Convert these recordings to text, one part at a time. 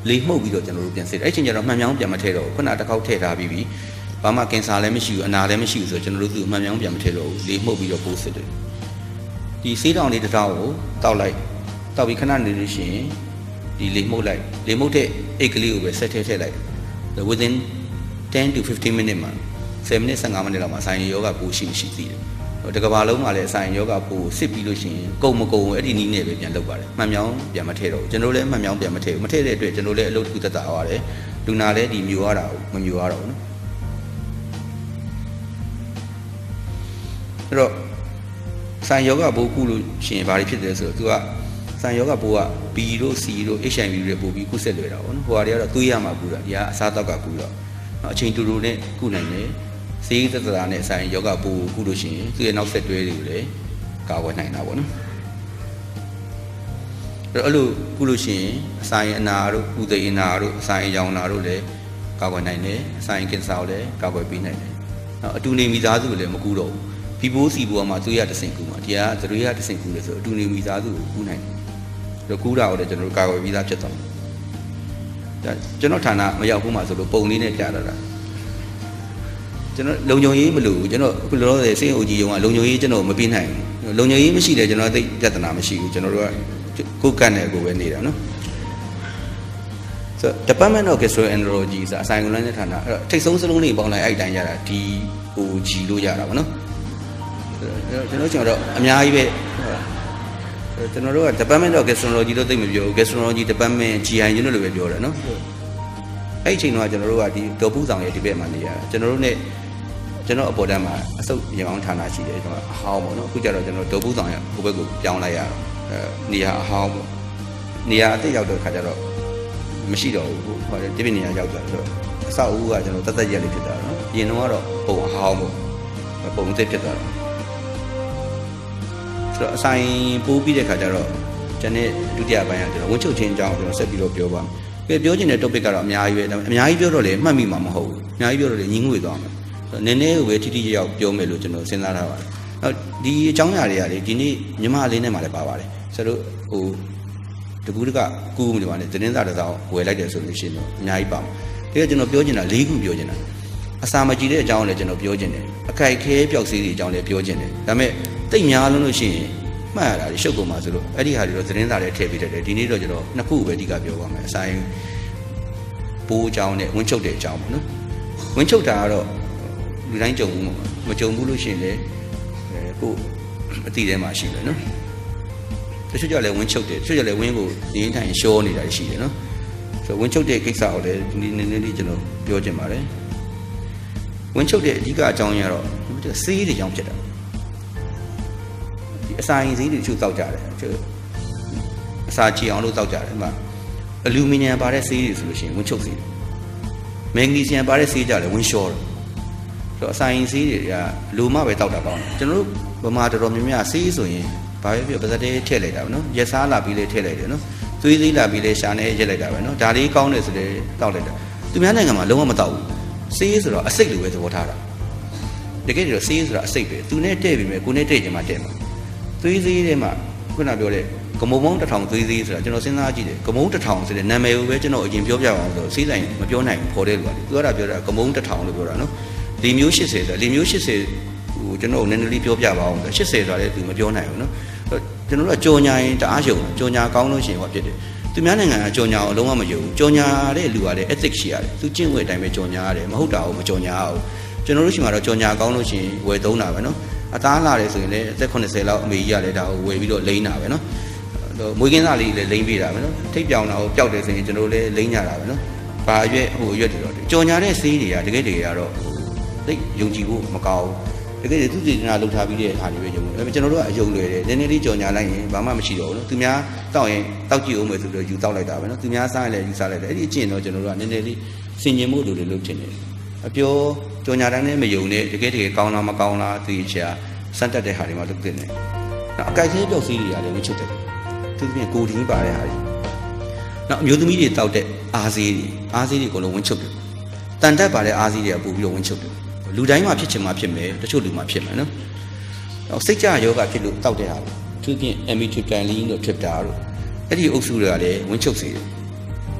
လေးမှုတ်ပြီးတော့ကျွန်တော်တို့ပြန်စစ်အဲ့ချိန်ကျတော့မှန်မြောင်းပြန်မထည့်တော့ခုနတစ်ခေါက်ထည့်ထားပြီးဘာမှကင်ဆာလည်းမရှိဘူးအနာလည်းမရှိဘူးဆိုတော့ကျွန်တော်တို့သူ့မှန်မြောင်းပြန်မထည့်တော့ဘူးလေးမှုတ်ပြီးတော့ပိုးစစ်တယ်ဒီဆေးတောင်လေးတစ်ထောင်ကိုတောက်လိုက်တောက်ပြီးခဏနေလို့ရှိရင်ဒီလေးမှုတ်လိုက်လေးမှုတ်တဲ့အိတ်ကလေးကိုပဲဆက်ထည့်လိုက် within 10 to 15 minutes မှာ7 minutes 15 minutes လောက်မှာဆိုင်ယောဂပိုးရှိသိတယ်တကဘာလုံးမှာလည်းဆိုင်ယောဂပိုးစစ်ပြီးလို့ရှိရင်ကုန်မကုန်အဲ့ဒီနည်းနဲ့ပဲပြန်လုပ်ပါတယ်မှန်မြောင်းပြန်မထည့်တော့ကျွန်တော်လည်းမှန်မြောင်းပြန်မထည့်ဘူးမထည့်တဲ့အတွက်ကျွန်တော်လည်းအလုပ်တစ်ခုသက်သာရတယ်လူနာလည်းဒီမျိုးရတာမမျိုးရတော့ဘူးနော်အဲ့တော့ဆိုင်ယောဂပိုးကုလို့ရှိရင်ဘာတွေဖြစ်တယ်ဆိုတော့သူကဆိုင်ယောဂပိုးက B တို့ C တို့ HIV တွေပို့ပြီးကုဆက်လွယ်တာပေါ့နော်ဟိုဟာတွေကတော့သွေးရမှာကုတာဒီကအစားတောက်ကကုတော့အချိန်တူတူနဲ့ကုနိုင်တယ်စေးသက်သာနဲ့ဆိုင်ယောဂပိုးကုလို့ရှိရင်သူ့ရဲ့နောက်ဆက်တွဲတွေကိုလည်းကာကွယ်နိုင်တာပေါ့နော်အဲ့လိုကုလို့ရှိရင်အဆိုင်အနာတို့ဥသိအနာတို့အဆိုင်ရောင်နာတို့လည်းကာကွယ်နိုင်တယ်အဆိုင်ကင်ဆာကိုလည်းကာကွယ်ပေးနိုင်တယ်နောက်အတူနေမိသားစုကိုလည်းမကုတော့ဘူးဘီဘိုးစီဘိုးမှာသူရတဆင်ကူမှာဒီကသရွေရတဆင်ကူလို့ဆိုအတူနေမိသားစုကိုကူနိုင်တယ်ဒါကူတာကိုလည်းကျွန်တော်တို့ကာကွယ်ပြီးသားဖြစ်သွားတယ်ဒါကျွန်တော်ဌာနမရောက်ဘူးမှာဆိုလို့ပုံလေးနဲ့ပြတာကျွန်တော်လုံခြုံရေးမလို့ကျွန်တော်အခုလောလောဆယ်စိတ်အုပ်ကြီးရုံကလုံခြုံရေးကျွန်တော်မပြီးနိုင်ဘူးလုံခြုံရေးမရှိတယ်ကျွန်တော်သိပြဿနာမရှိဘူးကျွန်တော်တို့ကကိုယ်ကတ်နဲ့ကိုယ်ပဲနေတာနော်ဆို Department of Gastroenterology ဆိုတာအဆိုင်ကုလနဲ့ဌာနအဲ့တော့ထိတ်ဆုံးစလုံးလေးပေါင်းလိုက်အဲ့တိုင်းရတာ DOG လို့ရတာဗောနော်ကျွန်တော်တော့အများကြီးပဲကျွန်တော်တို့က Department of Gastroenterology လို့သိမပြောဘူး Gastroenterology Department GI ညွှန်းလို့ပဲပြောတယ်နော်အဲ့အချိန်တော့ကျွန်တော်တို့ကဒီဒေါ်ပူဆောင်ရဲ့ဒီဘက်မှာနေရတာကျွန်တော်တို့ ਨੇ ကျွန်တော်အပေါ်တန်းမှာအစုပ်ရေအောင်ဌာနရှိတယ်ကျွန်တော်အဟောင်းပေါ့နော်အခုကျတော့ကျွန်တော်ဒေါ်ပူဆောင်ရဲ့ဟိုဘက်ကိုပြောင်းလိုက်ရတော့နေရာအဟောင်းပေါ့နေရာအစ်ရောက်တဲ့ခါကျတော့မရှိတော့ဘူးဟိုဒီပြနေရာရောက်သွားဆိုတော့အဆောက်အဦကကျွန်တော်တက်ရက်လေးဖြစ်တာနော်အရင်တော့ပုံအဟောင်းပေါ့ပုံအစ်ဖြစ်သွားတော့ဆိုတော့အဆိုင်ပိုးပြီးတဲ့ခါကျတော့ကျွန်တော်ဒုတိယပိုင်းကကျွန်တော်ဝင်းချုပ်ချင်းအကြောင်းကျွန်တော်ဆက်ပြီးတော့ပြောပါမယ်ပြောချင်တဲ့ topic ကတော့အများကြီးပဲဒါပေမဲ့အများကြီးပြောတော့လေမှတ်မိမှာမဟုတ်ဘူးအများကြီးပြောတော့လေညင်းငွေသွားမယ်နည်းနည်းကိုပဲထိထိရောက်ပြောမယ်လို့ကျွန်တော်စဉ်းစားထားပါတယ်နောက်ဒီအကြောင်းအရာတွေကလေဒီနေ့ညီမလေးနဲ့မှလည်းပါပါတယ်ဆိုတော့ဟိုတကူတကကူးနေပါနဲ့သတင်းစာတစ်စောင်ဝယ်လိုက်တယ်ဆိုလို့ရှိရင်တော့အများကြီးပါမယ်ဒါကကျွန်တော်ပြောချင်တာ၄ခုပြောချင်တာအစာမကြည့်တဲ့အကြောင်းလည်းကျွန်တော်ပြောချင်တယ်အခိုက်ခဲပျောက်စီးတဲ့အကြောင်းလည်းပြောချင်တယ်ဒါပေမဲ့တိတ်များလုံးလို့ရှိရင်မှတ်ရတာရှုပ်ကုန်ပါဆိုလို့အဲ့ဒီဟာတွေတော့သတင်းစာတွေထည့်ပေးတတ်တယ်ဒီနေ့တော့ကျွန်တော်နှစ်ခုပဲအဓိကပြောပါမယ်အဆိုင်ပိုးအကြောင်းနဲ့ဝင်းချုပ်တဲ့အကြောင်းပေါ့နော်ဝင်းချုပ်တာကတော့လူတိုင်းကြုံဘူးမကြုံဘူးလို့ရှိရင်လည်းကိုအတိထဲမှာရှိတယ်နော်တချို့ကြလည်းဝင်းချုပ်တယ်တချို့ကြလည်းဝင်းကိုနေထိုင်ရှောနေတာရှိတယ်နော်ဆိုဝင်းချုပ်တဲ့ကိစ္စကိုလည်းဒီနည်းနည်းလေးကျွန်တော်ပြောချင်ပါတယ်ဝင်းချုပ်တဲ့အဓိကအကြောင်းရတော့ဆေးတွေကြောင့်ဖြစ်တာဒီအစာရင်ဆေးတွေတချို့တောက်ကြတယ်အစာကြည်အောင်လို့တောက်ကြတယ်ဥပမာအလူမီနီယံပါတဲ့ဆေးတွေဆိုလို့ရှိရင်ဝင်းချုပ်ဆေးမက်ဂနီဆီယံပါတဲ့ဆေးကြလည်းဝင်းလျှောတယ်ဆိုတော့အစာရင်ဆေးတွေကလူမပဲတောက်တာပေါ့ကျွန်တော်တို့ဗမာတော်တော်များများဆေးဆိုရင်ဘာပဲပြောပါစတဲ့ထည့်လိုက်တာပဲနော်ရက်စားလာပြီးလေးထည့်လိုက်တယ်နော်သွေးသေးလာပြီးလေးရှာနေရက်လိုက်တာပဲနော်ဒါလေးကောင်းတယ်ဆိုတဲ့တောက်လိုက်တာသူများနိုင်ငံမှာလုံးဝမတောက်ဘူးဆေးဆိုတော့အစိတ်လိုပဲသဘောထားတာတကယ်တော့ဆေးဆိုတာအစိတ်ပဲသူနဲ့တဲ့ပြီမဲ့ကိုနဲ့တဲ့ချင်မှတဲ့မှာသွေးသေးထဲမှာခုနပြောတဲ့ကမုံမုံတစ်ထောင်သွေးသေးဆိုတာကျွန်တော်စဉ်းစားကြည့်တယ်ကမုံတစ်ထောင်ဆိုတဲ့နာမည်ကိုပဲကျွန်တော်အရင်ပြောပြအောင်ဆိုဆေးဆိုင်မပြောနိုင်ဘူးခေါ်တဲ့လူကသူကပြောတာကမုံတစ်ထောင်လို့ပြောတာနော်ဒီမျိုး80ဆိုဒီမျိုး80ဟိုကျွန်တော်နည်းနည်းလေးပြောပြပါအောင်ဆို80ဆိုတာလည်းသူမပြောနိုင်ဘူးနော်ကျွန်တော်တို့ကကြော်ညာရင်တအားရှုံကြော်ညာကောင်းလို့ရှိရင်ဟောဖြစ်တယ်သူများနိုင်ငံကကြော်ညာအောင်လုံးဝမယုံဘူးကြော်ညာတဲ့လူကလည်း ethic ရှိရတယ်သူကျင့်ဝတ်အတိုင်းပဲကြော်ညာရတယ်မဟုတ်တာကိုမကြော်ညာအောင်ကျွန်တော်တို့ရှိမှာတော့ကြော်ညာကောင်းလို့ရှိရင်ဝယ်သုံးတာပဲနော်အသားလာတယ်ဆိုရင်လည်းအသက်80လောက်အမေကြီးကလည်းဒါကိုဝယ်ပြီးတော့လိမ့်တာပဲနော်မွေးကင်းသားလေးလည်းလိမ့်ပေးတာပဲနော်ထိပ်ပြောင်တာကိုပျောက်တယ်ဆိုရင်ကျွန်တော်လည်းလိမ့်ကြတာပဲနော်ဘာရွက်ဟိုရွက်တွေတော့ကြော်ညာတဲ့ဆေးတွေကတကယ်တကယ်ကတော့သိယုံကြည်ဖို့မကောင်းဘူးတကယ်သူတည်နာလှုပ်ထားပြီးတဲ့ဟာတွေပဲယုံတယ်ကျွန်တော်တို့ကအယုံလွယ်တယ်နည်းနည်းလေးကြော်ညာလိုက်ရင်ဘာမှမရှိတော့ဘူးနော်သူများတောက်ရင်တောက်ကြည့်အောင်မယ်ဆိုတော့ယူတောက်လိုက်တာပဲနော်သူများစားရင်လည်းယူစားလိုက်တယ်အဲ့ဒီအကျင့်တော့ကျွန်တော်တို့ကနည်းနည်းလေးဆင်ញင်မှုလိုလုပ်ချင်တယ်အပြောကြော်ညာတိုင်းနဲ့မယုံနဲ့တကယ်တကယ်ကောင်းလားမကောင်းလားသိချာစမ်းတက်တဲ့ဟာတွေမှလုပ်တင်တယ်နောက်အကြိုက်သေးပြောက်စီးတွေကလည်းဝှချုပ်တယ်သူပြင်ကိုဒီပါတဲ့ဟာတွေနောက်အမျိုးသမီးတွေတောက်တဲ့အားစေးတွေကိုလည်းဝှချုပ်တယ်တန်တက်ပါတဲ့အားစေးတွေကပို့ပြီးတော့ဝှချုပ်တယ်လူတိုင်းမှာဖြစ်ချင်မှဖြစ်မယ်တချို့လူမှာဖြစ်မယ်နော်နောက်စိတ်ကြယောဂဖြစ်လို့တောက်တဲ့ဟာသူပြင် amitriptyline တို့ tripta တို့အဲ့ဒီအုပ်စုတွေကလည်းဝှချုပ်စေတယ်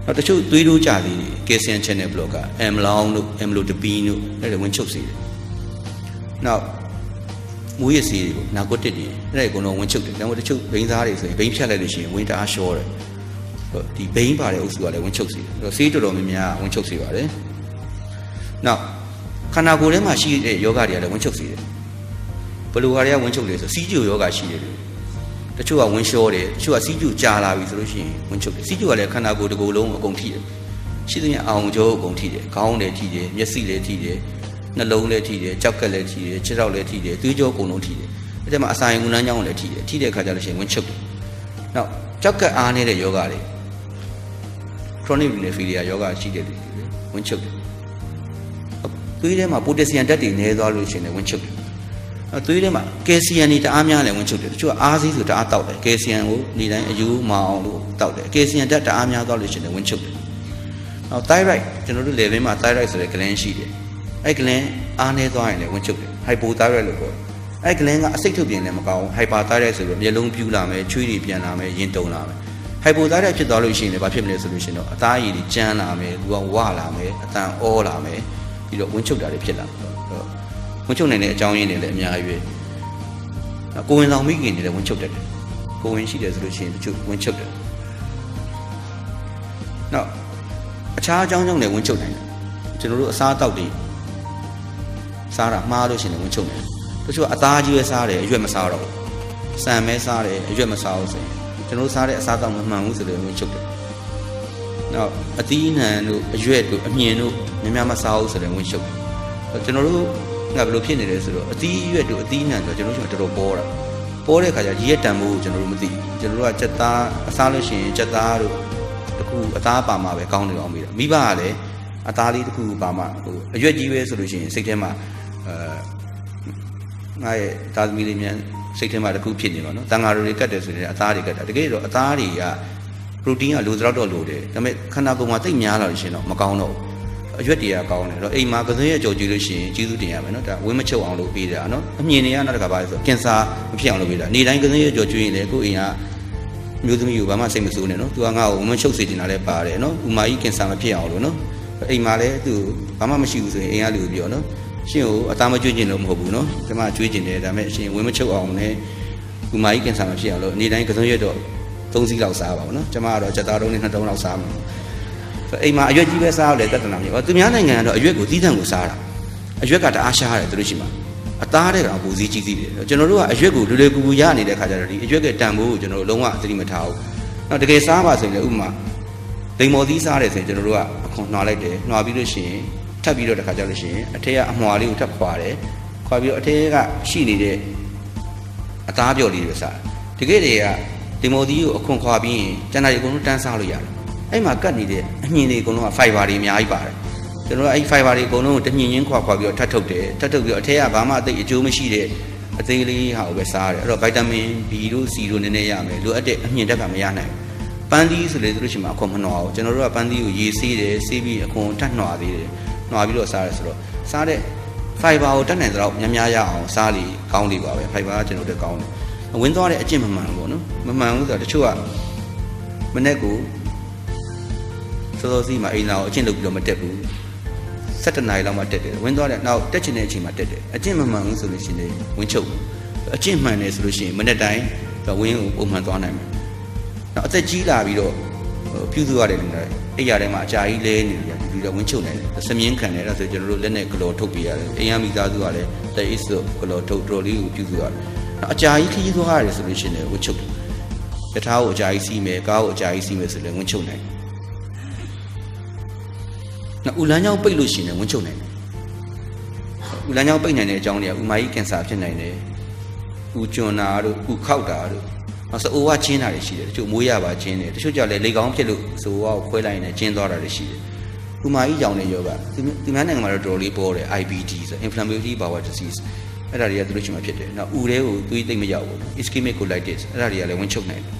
နောက်တချို့သွေးတိုးကြသည်ကယ်လ်ဆီယမ် channel blocker M လောင်းတို့ M လိုတပင်းတို့အဲ့ဒါဝင်ချုပ်စေတယ်နောက်မူရစီတွေကိုနာကိုတစ်တွေအဲ့ဒါကိုတော့ဝင်ချုပ်တယ်ဒါမှမဟုတ်တချို့ဘိန်းသားတွေဆိုရင်ဘိန်းဖြတ်လိုက်လို့ရှိရင်ဝင်တအားရှောတယ်ဒီဘိန်းပါတဲ့အုပ်စုကလည်းဝင်ချုပ်စေတယ်ဆေးတော်တော်များများဝင်ချုပ်စေပါတယ်နောက်ခန္ဓာကိုယ်ထဲမှာရှိတဲ့ယောဂတွေကလည်းဝင်ချုပ်စေတယ်ဘယ်လိုဟာတွေကဝင်ချုပ်လဲဆိုစီးကျူယောဂရှိတယ်တချို့ကဝင်လျှောတယ်တချို့ကစီးကျူကြာလာပြီဆိုလို့ရှိရင်ဝင်ချုပ်တယ်စီးကျူကလည်းခန္ဓာကိုယ်တစ်ကိုယ်လုံးအကုန်ထိတယ်ရှိတဲ့အောင်ကျိုးအကုန်ထိတယ်ခေါင်းလည်းထိတယ်မျက်စိလည်းထိတယ်နှလုံးလည်းထိတယ်ကြောက်ကက်လည်းထိတယ်ခြေထောက်လည်းထိတယ်သွေးကြောအကုန်လုံးထိတယ်အဲ့ဒါမှအစာရင်ဦးနှမ်းကြောင်းလည်းထိတယ်ထိတဲ့အခါကျလို့ရှိရင်ဝင်ချုပ်တယ်နောက်ကြောက်ကက်အားနေတဲ့ယောဂတွေ chronic renal failure ယောဂရှိတဲ့လူတွေဝင်ချုပ်တယ်သွေးထဲမှာပိုတက်ဆီယမ်ဓာတ်တွေနည်းသွားလို့ရှိရင်ဝင်ချုပ်တယ်သွေးထဲမှာကယ်လ်ဆီယမ်တွေတအားများလည်းဝင်ချုပ်တယ်တချို့ကအားစီးဆိုတအားတောက်တယ်ကယ်လ်ဆီယမ်ကိုနေ့တိုင်းအယူမအောင်လို့တောက်တယ်ကယ်လ်ဆီယမ်ဓာတ်တအားများသွားလို့ရှိရင်ဝင်ချုပ်တယ်နောက် thyroid ကျွန်တော်တို့ level မှာ thyroid ဆိုတဲ့ gland ရှိတယ်အဲ့ gland အားနည်းသွားရင်လည်းဝင်ချုပ်တယ် hypothyroid လို့ခေါ်တယ်အဲ့ gland ကအဆိပ်ထုတ်ပြင်လည်းမကောင်း hyperthyroid ဆိုတော့မျက်လုံးပြူးလာမယ်ချွေးတွေပြန်လာမယ်ရင်တုန်လာမယ် hypothyroid ဖြစ်သွားလို့ရှိရင်လည်းဘာဖြစ်မလဲဆိုလို့ရှိရင်တော့အသားရည်တွေကျန်းလာမယ်လူကဝလာမယ်အတန်အောလာမယ်ပြီးတော့ဝင်ချုပ်တာတွေဖြစ်လာမယ်ဝင်ချုပ်နိုင်တဲ့အကြောင်းရင်းတွေလည်းအများကြီးပဲကိုဝင်ဆောင်မိခင်တွေလည်းဝင်ချုပ်တတ်တယ်ကိုဝင်ရှိတယ်ဆိုလို့ရှိရင်တချို့ဝင်ချုပ်တယ်နောက်အခြားအကြောင်းကြောင့်လည်းဝင်ချုပ်နိုင်တယ်ကျွန်တော်တို့အစားအသောက်တွေစားတာမှားလို့ရှိရင်ဝင်ချုပ်နိုင်တယ်တချို့အသားကြီးပဲစားတယ်အရွက်မစားတော့ဘူးဆန်ပဲစားတယ်အရွက်မစားဘူးဆိုရင်ကျွန်တော်တို့စားတဲ့အစားအသောက်မမှန်ဘူးဆိုတော့ဝင်ချုပ်တယ်နောက်အသီးအနှံတို့အရွက်တို့အမြင်တို့များများမစားဘူးဆိုတော့ဝင်ချုပ်တယ်ကျွန်တော်တို့ငါဘယ်လိုဖြစ်နေလဲဆိုတော့အသီးရွက်တို့အသီးနှံတို့ကျွန်တော်တို့တော်တော်ပေါ်တာပေါ်တဲ့ခါကျကြီးရဲ့တန်ဖိုးကိုကျွန်တော်တို့မသိဘူးကျွန်တော်တို့ကစက်သားအစားလို့ရှိရင်စက်သားတို့တခုအသားပါမှာပဲကောင်းနေအောင်ပြီးတော့မိဘကလည်းအသားလေးတခုပါမှာဟိုအရွက်ကြီးပဲဆိုလို့ရှိရင်စိတ်ထဲမှာငါရဲ့သားသမီးလေးများစိတ်ထဲမှာတခုဖြစ်နေပါတော့တန်ဃာတွေကတ်တယ်ဆိုရင်အသားတွေကတ်တာတကယ်တော့အသားတွေက protein ကလိုသလောက်တော့လိုတယ်ဒါပေမဲ့ခန္ဓာကိုယ်မှာတိတ်များလာလို့ရှိရင်တော့မကောင်းတော့ဘူးအရွက်တွေကကောင်းတယ်တော့အိမ်မှာကစုံရဲ့ကြော်ကြည့်လို့ရှိရင်ကျေးဇူးတင်ရမယ်နော်ဒါဝင်းမချုပ်အောင်လုပ်ပေးတာနော်အမြင်တွေကနောက်တစ်ခါပါဆိုကင်ဆာမဖြစ်အောင်လုပ်ပေးတာနေ့တိုင်းကစုံရဲ့ကြော်ကြည့်ရင်လည်းကိုယ့်အိမ်ကမျိုးသမီးကိုဘာမှစိတ်မဆိုးနဲ့နော်သူကငါ့ကိုဝင်းမချုပ်စေချင်တာလည်းပါတယ်နော်ဥမာကြီးကင်ဆာမဖြစ်အောင်လို့နော်အိမ်မှာလည်းသူဘာမှမရှိဘူးဆိုရင်အိမ်ကလူပြောနော်ရှင်ကိုအသားမကျွေးကျင်လို့မဟုတ်ဘူးနော်ကျွန်မကျွေးကျင်တယ်ဒါပေမဲ့ရှင်ဝင်းမချုပ်အောင်နဲ့ဥမာကြီးကင်ဆာမဖြစ်အောင်လို့နေ့တိုင်းကစုံရဲ့တော့3စီးလောက်စားပါဘူးနော်ကျွန်မကတော့ချက်သားတုံးနဲ့2တုံးလောက်စားမှာအိမ်မှာအရွက်ကြီးပဲစားရတယ်တတ်တနာမျိုးသူများနိုင်ငံကတော့အရွက်ကိုသီးသန့်ကိုစားတာအရွက်ကတအားရှားတယ်သူတို့ရှိမှာအသားတဲ့ကောင်ပူစည်းကြီးသေးတယ်ကျွန်တော်တို့ကအရွက်ကိုလွယ်လွယ်ကူကူရနေတဲ့ခါကျတော့ဒီအရွက်ကတန်ဖိုးကိုကျွန်တော်တို့လုံးဝသတိမထားဘူးနောက်တကယ်စားပါဆိုရင်လည်းဥပမာဒိန်မော်သီးစားတယ်ဆိုရင်ကျွန်တော်တို့ကအခွန်နှွာလိုက်တယ်နှွာပြီးလို့ရှိရင်ထပ်ပြီးတော့တခါကျလို့ရှိရင်အထက်ကအမွှာလေးကိုထပ်ခွာတယ်ခွာပြီးတော့အထက်ကရှိနေတဲ့အသားပြော့လေးတွေစားတကယ်တည်းကဒိန်မော်သီးကိုအခွန်ခွာပြီးရင်ကျန်တာတွေအကုန်လုံးတန်းစားလို့ရတယ်အဲ့မှာကတ်နေတဲ့အညင်တွေအကုန်လုံးက fiber တွေအများကြီးပါတယ်ကျွန်တော်တို့အဲ့ fiber တွေအကုန်လုံးကိုတညင်ချင်းခွာပြီးတော့ထပ်ထုတ်တယ်ထပ်ထုတ်ပြီးတော့အထက်ကဘာမှအသိအကျိုးမရှိတဲ့အသေးလေးဟာကိုပဲစားရတယ်အဲ့တော့ vitamin B တို့ C တို့နည်းနည်းရမယ်လိုအပ်တဲ့အညင်ဓာတ်ကမရနိုင်ဘူးပန်းသီးဆိုလေသူတို့ရှိမှာအခွန်မနှွာဘူးကျွန်တော်တို့ကပန်းသီးကိုရေဆေးတယ်ဆေးပြီးအခွန်ထပ်နှွာသေးတယ်နှွာပြီးတော့စားတယ်ဆိုတော့စားတဲ့ fiber ကိုတက်နိုင်တော့များများရအောင်စားလိကောင်းလိပါပဲ fiber ကကျွန်တော်တို့ကောင်းတယ်ဝင်းသွားတဲ့အကျင့်မမှန်ဘူးပေါ့နော်မမှန်ဘူးဆိုတော့တချို့ကမနေ့ကစောစောစီးမှာအိမ်သာကိုအကျင့်လုပ်ပြီးတော့မတက်ဘူး7 နာရီလောက်မှတက်တယ်ဝင်းသွားတယ်နောက်တက်ချင်တဲ့အချိန်မှာတက်တယ်အကျင့်မမှန်ဘူးဆိုလို့ရှိရင်ဝင်းချုပ်အကျင့်မှန်တယ်ဆိုလို့ရှိရင်မနေ့တိုင်းဝင်းကိုပုံမှန်သွားနိုင်မယ်နောက်အသက်ကြီးလာပြီးတော့ပြုစုရတယ်လို့လည်းအိမ်ရထဲမှာအကြာကြီးလဲနေတယ်ပြီးတော့ဝင်းချုပ်နိုင်တယ်စမြင်းခံတယ်ဒါဆိုကျွန်တော်တို့လက်နဲ့ဂလော်ထုတ်ပြရတယ်အိမ်ရမိသားစုကလည်းလက်အစ်ဆိုဂလော်ထုတ်တော်လေးကိုပြုစုရတယ်နောက်အကြာကြီးခရီးသွားရတယ်ဆိုလို့ရှိရင်ဝင်းချုပ်တယ်တထားကိုအကြာကြီးစီးမယ်ကားကိုအကြာကြီးစီးမယ်ဆိုလည်းဝင်းချုပ်နိုင်နော်ဦးလန်းချောင်းပိတ်လို့ရှိရင်ဝင်ချုပ်နိုင်တယ်ဦးလန်းချောင်းပိတ်နိုင်တဲ့အကြောင်းတွေကဥမာကြီးကင်ဆာဖြစ်နိုင်တယ်ဦးကျွန်းနာတို့ဦးခောက်တာတို့နောက်ဆိုအိုဝါချင်းတာတွေရှိတယ်တချို့မွေးရပါချင်းတယ်တချို့ကြောင့်လည်းလေကောင်းဖြစ်လို့ဆိုဝါကိုခွဲလိုက်ရင်ကျင်းသွားတာတွေရှိတယ်ဥမာကြီးကြောင့်လည်းရောပါသူများနိုင်ငံမှာတော့တော်လေးပေါ်တယ် IBD ဆို inflammatory bowel disease အဲ့ဒါတွေကသူတို့ရှိမှဖြစ်တယ်နောက်ဦးတွေကိုသွေးသိမ့်မရောက်ဘူး ischemic colitis အဲ့ဒါတွေကလည်းဝင်ချုပ်နိုင်တယ်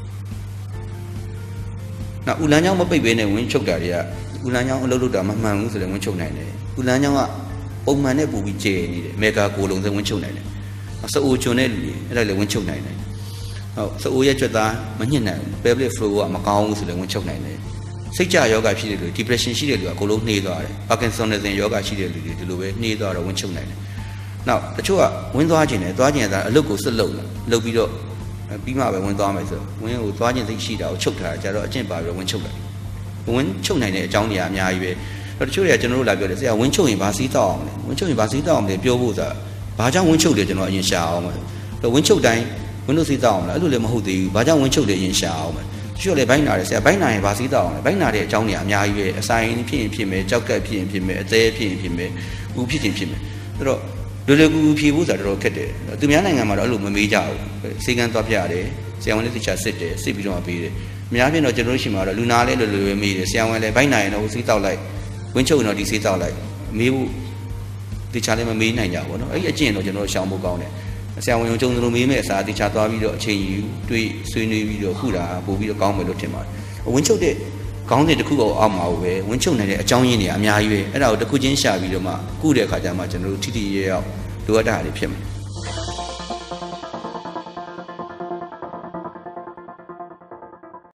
နောက်ဦးလန်းချောင်းမပိတ်ဘဲနဲ့ဝင်ချုပ်တာတွေကဦးလန်းချောင်းအလုပ်လုပ်တာမမှန်ဘူးဆိုလည်းဝင်ချုပ်နိုင်တယ်ဦးလန်းချောင်းကပုံမှန်နဲ့ပူပြီးကျဲနေတယ်မေဂါကိုလုံးစဝင်ချုပ်နိုင်တယ်စအိုကျွန်းတဲ့လူတွေအဲ့ဒါလည်းဝင်ချုပ်နိုင်တယ်ဟုတ်စအိုရဲ့ကြွက်သားမညှစ်နိုင်ဘူး pelvic floor ကမကောင်းဘူးဆိုလည်းဝင်ချုပ်နိုင်တယ်စိတ်ကြယောဂဖြစ်တဲ့လူ depression ရှိတဲ့လူကအကုန်လုံးနှေးသွားတယ် Parkinsonism ယောဂရှိတဲ့လူတွေဒီလိုပဲနှေးသွားတော့ဝင်ချုပ်နိုင်တယ်နောက်တချို့ကဝင်သွားခြင်းနဲ့သွားခြင်းအလုပ်ကိုစွတ်လုပ်ပြီးတော့ပြီးမှပဲဝင်သွားမယ်ဆိုဝင်ကိုသွားခြင်းသိရှိတာကိုချုပ်ထားတာကြတော့အကျင့်ပါပြီးတော့ဝင်ချုပ်လိုက်ဝင်ချုပ်နိုင်တဲ့အကြောင်းတွေအများကြီးပဲတချို့တွေကကျွန်တော်တို့လာပြောတယ်ဆရာဝင်ချုပ်ရင်ဘာစီးတောက်အောင်လဲဝင်ချုပ်ရင်ဘာစီးတောက်အောင်လဲပြောဖို့ဆိုတာဘာကြောင့်ဝင်ချုပ်လဲကျွန်တော်အရင်ရှာအောင်မယ်ဝင်ချုပ်တိုင်းဝင်လို့စီးတောက်အောင်လဲအဲ့လိုလည်းမဟုတ်သေးဘူးဘာကြောင့်ဝင်ချုပ်လဲအရင်ရှာအောင်မယ်တချို့လည်းဘိုင်းနာတယ်ဆရာဘိုင်းနာရင်ဘာစီးတောက်အောင်လဲဘိုင်းနာတဲ့အကြောင်းတွေအများကြီးပဲအဆိုင်ဖြစ်ရင်ဖြစ်မယ်ကြောက်ကက်ဖြစ်ရင်ဖြစ်မယ်အသေးဖြစ်ရင်ဖြစ်မယ်ဦးဖြစ်ရင်ဖြစ်မယ်အဲ့တော့လွယ်လွယ်ကူကူဖြေဖို့ဆိုတာတော်တော်ခက်တယ်သူများနိုင်ငံမှာတော့အဲ့လိုမမေးကြဘူးစေကန်းသွားပြတယ်ဆရာဝန်လည်းသိချာစစ်တယ်စစ်ပြီးတော့ပေးတယ်အများဖြင့်တော့ကျွန်တော်တို့ရှိမှာတော့လူနာလည်းလွယ်လွယ်ပဲမေးတယ်ဆရာဝန်လည်းဘိုင်းနာရင်တော့စီးတောက်လိုက်ဝင်းချုပ်ရင်တော့ဒီစီးတောက်လိုက်မေးဖို့သိချာလည်းမမေးနိုင်ကြဘူးเนาะအဲ့ဒီအကျင့်တော့ကျွန်တော်တို့ရှောင်ဖို့ကောင်းတယ်ဆရာဝန်ရုံကြုံစလို့မေးမဲ့အစားသိချာသွားပြီးတော့အချိန်ယူတွေးဆွေးနွေးပြီးတော့ခုတာပို့ပြီးတော့ကောင်းမယ်လို့ထင်ပါတယ်ဝင်းချုပ်တဲ့ခေါင်းစဉ်တစ်ခုကိုအောက်မှာပဲဝင်းချုပ်နေတဲ့အကြောင်းရင်းတွေအများကြီးပဲအဲ့ဒါကိုတစ်ခုချင်းရှာပြီးတော့မှကုတဲ့အခါကျမှကျွန်တော်တို့ထိထိရဲရောက်လိုအပ်တာတွေဖြစ်မှာ